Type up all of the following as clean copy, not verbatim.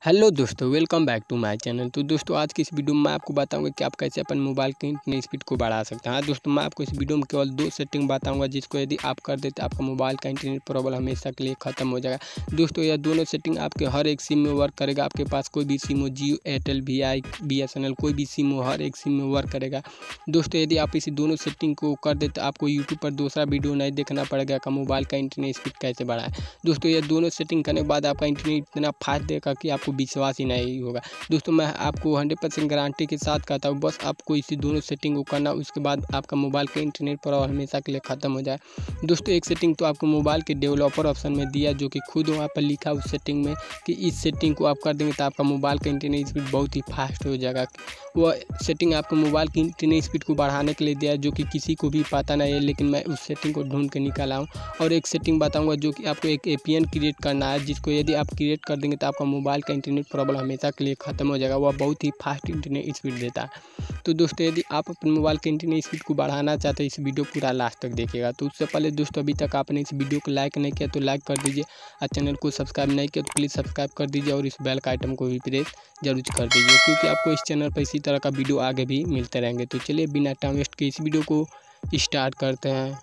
Hello दोस्तों, welcome back to my channel. तो दोस्तों, आज की इस वीडियो में मैं आपको बताऊंगा कि आप कैसे अपन मोबाइल की इंटरनेट स्पीड को बढ़ा सकते हैं। हाँ दोस्तों, मैं आपको इस वीडियो में केवल 2 सेटिंग बताऊंगा, जिसको यदि आप कर देते आपका मोबाइल का इंटरनेट प्रॉब्लम हमेशा के लिए ख़त्म हो जाएगा। दोस्तों, यह दोनों सेटिंग आपके हर एक सिम में वर्क करेगा। आपके पास कोई भी सिम हो, जियो, एयरटेल, वी BSNL, कोई भी सिम हो, हर एक सिम में वर्क करेगा। दोस्तों, यदि आप इसी दोनों सेटिंग को कर देते आपको यूट्यूब पर दूसरा वीडियो नहीं देखना पड़ेगा कि मोबाइल का इंटरनेट स्पीड कैसे बढ़ाएं। दोस्तों, ये दोनों सेटिंग करने के बाद आपका इंटरनेट इतना फास्ट देगा कि आपको विश्वास ही नहीं होगा। दोस्तों, मैं आपको 100% गारंटी के साथ कहता हूँ, बस आपको इसी दोनों सेटिंग को करना, उसके बाद आपका मोबाइल का इंटरनेट प्रॉब्लम हमेशा के लिए ख़त्म हो जाए। दोस्तों, एक सेटिंग तो आपको मोबाइल के डेवलपर ऑप्शन में दिया, जो कि खुद वहाँ पर लिखा उस सेटिंग में कि इस सेटिंग को आप कर देंगे तो आपका मोबाइल का इंटरनेट स्पीड बहुत ही फास्ट हो जाएगा। वह सेटिंग आपको मोबाइल की इंटरनेट स्पीड को बढ़ाने के लिए दिया है, जो कि किसी को भी पता नहीं है, लेकिन मैं उस सेटिंग को ढूंढ के निकाला हूँ। और एक सेटिंग बताऊँगा जो कि आपको एक APN क्रिएट करना है, जिसको यदि आप क्रिएट कर देंगे तो आपका मोबाइल का इंटरनेट प्रॉब्लम हमेशा के लिए ख़त्म हो जाएगा। वह बहुत ही फास्ट इंटरनेट स्पीड देता है। तो दोस्तों, यदि आप अपने मोबाइल के इंटरनेट स्पीड को बढ़ाना चाहते हैं, इस वीडियो पूरा लास्ट तक देखिएगा। तो उससे पहले दोस्तों, अभी तक आपने इस वीडियो को लाइक नहीं किया तो लाइक कर दीजिए, और चैनल को सब्सक्राइब नहीं किया तो प्लीज़ सब्सक्राइब कर दीजिए, और इस बेल का आइटम को भी प्रेस जरूर कर दीजिए, क्योंकि आपको इस चैनल पर इसी तरह का वीडियो आगे भी मिलते रहेंगे। तो चलिए बिना टाइम वेस्ट के इस वीडियो को स्टार्ट करते हैं।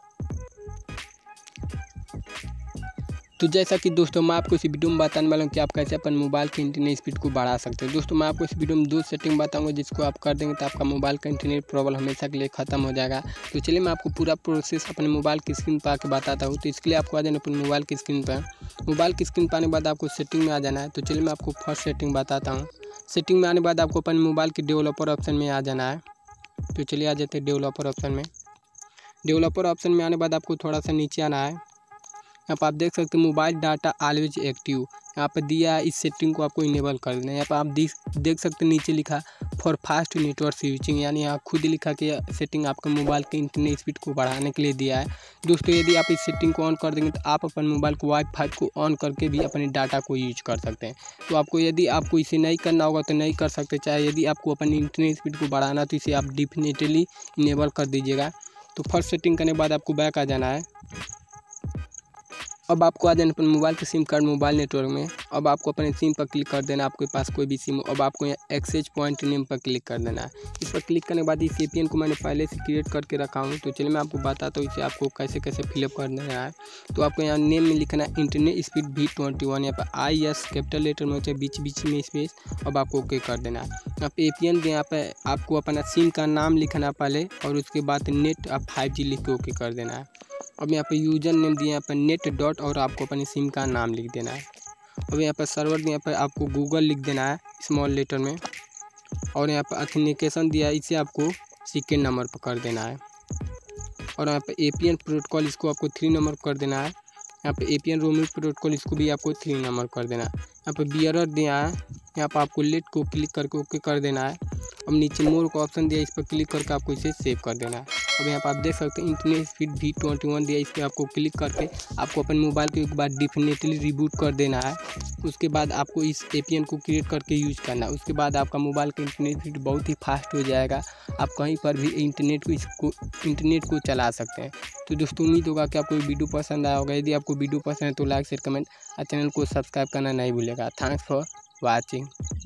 तो जैसा कि दोस्तों, मैं आपको इस वीडियो में बताने वाला हूँ कि आप कैसे अपन मोबाइल के इंटरनेट स्पीड को बढ़ा सकते हैं। दोस्तों, मैं आपको इस वीडियो में 2 सेटिंग बताऊंगा, जिसको आप कर देंगे तो आपका मोबाइल का इंटरनेट प्रॉब्लम हमेशा के लिए ख़त्म हो जाएगा। तो चलिए मैं आपको पूरा प्रोसेस अपने मोबाइल की स्क्रीन पर आके बताता हूँ। तो इसके लिए आपको आ जाना अपने मोबाइल की स्क्रीन पर। मोबाइल की स्क्रीन पर आने के बाद आपको सेटिंग में आ जाना है। तो चलिए मैं आपको फर्स्ट सेटिंग बताता हूँ। सेटिंग में आने के बाद आपको अपने मोबाइल के डेवलपर ऑप्शन में आ जाना है। तो चलिए आ जाते हैं डेवलपर ऑप्शन में। डेवलपर ऑप्शन में आने के बाद आपको थोड़ा सा नीचे आना है। यहाँ पर आप देख सकते हैं मोबाइल डाटा ऑलवेज एक्टिव, यहाँ पर दिया है। इस सेटिंग को आपको इनेबल कर देना है। यहाँ पर आप देख सकते हैं नीचे लिखा फॉर फास्ट नेटवर्क स्विचिंग, यानी यहाँ खुद लिखा कि सेटिंग आपके मोबाइल के इंटरनेट स्पीड को बढ़ाने के लिए दिया है। दोस्तों, यदि आप इस सेटिंग को ऑन कर देंगे तो आप अपन मोबाइल को वाईफाई को ऑन करके भी अपने डाटा को यूज कर सकते हैं। तो आपको यदि आपको इसे नहीं करना होगा तो नहीं कर सकते, चाहे यदि आपको अपनी इंटरनेट स्पीड को बढ़ाना तो इसे आप डेफिनेटली इनेबल कर दीजिएगा। तो फर्स्ट सेटिंग करने के बाद आपको बैक आ जाना है। अब आपको आ जाना अपने मोबाइल के सिम कार्ड मोबाइल नेटवर्क में। अब आपको अपने सिम पर क्लिक कर देना, आपके पास कोई भी सिम हो। अब आपको यहाँ एक्सेस पॉइंट नेम पर क्लिक कर देना है। इस पर क्लिक करने के बाद इस APN को मैंने पहले से क्रिएट करके रखा हूँ। तो चलिए मैं आपको बताता हूँ इसे आपको कैसे कैसे फिलअप कर देना है। तो आपको यहाँ नेम में लिखना है इंटरनेट स्पीड V21, यहाँ पर IS कैपिटल लेटर में होता है, बीच बीच में स्पेस। अब आपको ओके कर देना है। आप APN यहाँ पर आपको अपना सिम का नाम लिखना पहले, और उसके बाद नेट आप 5G लिख के ओके कर देना है। अब यहाँ पे यूजर नेम दिया, यहाँ पर नेट डॉट, और आपको अपनी सिम का नाम लिख देना है। अब यहाँ पर सर्वर दिया, यहाँ पर आपको गूगल लिख देना है स्मॉल लेटर में, और यहाँ पर ऑथेंटिकेशन दिया है, इसे आपको सेकेंड नंबर पर कर देना है। और यहाँ पर APN प्रोटोकॉल, इसको आपको 3 नंबर कर देना है। यहाँ पर APN रोमिंग प्रोटोकॉल, इसको भी आपको 3 नंबर कर देना है। यहाँ पर बियरर दिया है, यहाँ पर आपको लेट को क्लिक करके ओके कर देना है। अब नीचे मोर का ऑप्शन दिया, इस पर क्लिक करके आपको इसे सेव कर देना है। अब यहाँ पर आप देख सकते हैं इंटरनेट स्पीड V21 दिया, इस पर आपको क्लिक करके आपको अपने मोबाइल को एक बार डेफिनेटली रिबूट कर देना है। उसके बाद आपको इस APN को क्रिएट करके यूज़ करना है। उसके बाद आपका मोबाइल का इंटरनेट स्पीड बहुत ही फास्ट हो जाएगा। आप कहीं पर भी इंटरनेट को चला सकते हैं। तो दोस्तों, उम्मीद होगा कि आपको वीडियो पसंद आया होगा। यदि आपको वीडियो पसंद है तो लाइक शेयर कमेंट और चैनल को सब्सक्राइब करना नहीं भूलेगा। Thanks for watching.